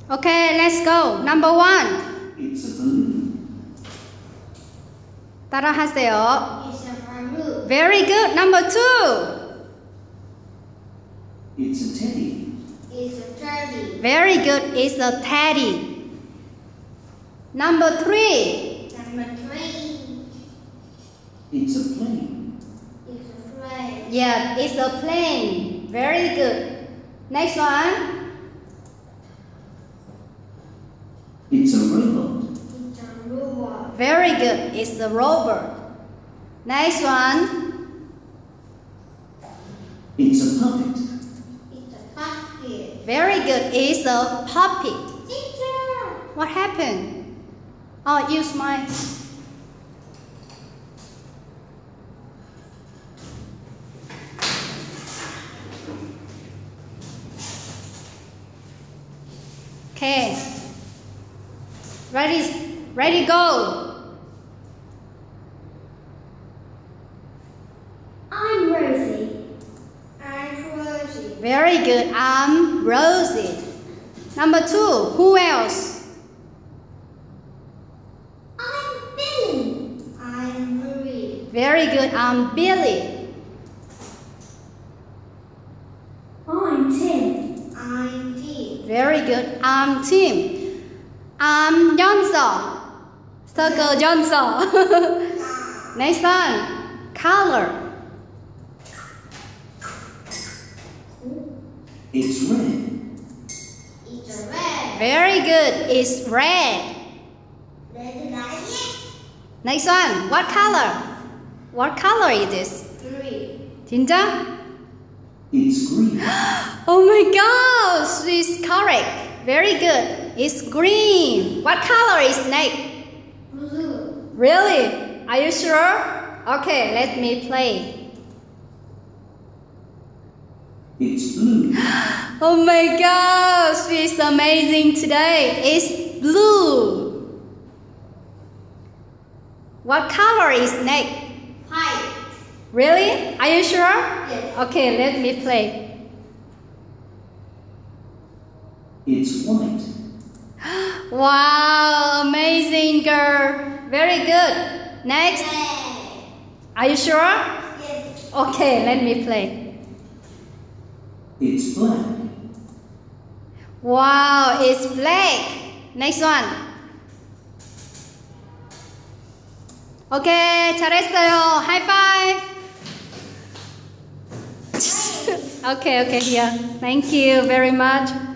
Okay, let's go. Number 1. It's a balloon. 따라하세요. It's a balloon. Very good. Number 2. It's a teddy. It's a teddy. Very good. It's a teddy. Number 3. Number 3. It's a plane. It's a plane. Yeah, it's a plane. Very good. Next one. It's a robot. It's a robot. Very good. It's a robot. Next one. It's a puppet. It's a puppet. Very good. It's a puppet. Teacher. What happened? Oh, use my. Okay. Ready, go. I'm Rosie. I'm Rosie. Very good. I'm Rosie. Number 2. Who else? I'm Billy. I'm Marie. Very good. I'm Billy. I'm Tim. I'm Tim. Very good. I'm Tim. I'm Yeonseo. Circle Yeonseo. Next one. Color. It's red. It's a red. Very good. It's red. Red light. Next one. What color? What color is this? Green. 진짜? It's green. Oh my gosh, it's correct. Very good. It's green. What color is snake? Blue. Really? Are you sure? Okay, let me play. It's blue. Oh my gosh, it's amazing today. It's blue. What color is snake? White. Really? Are you sure? Yes. Okay, let me play. It's white. Wow, amazing girl. Very good. Next. Red. Are you sure? Yes. Okay, let me play. It's black. Wow, it's black. Next one. Okay, 잘했어요. High five. Okay, here. Thank you very much.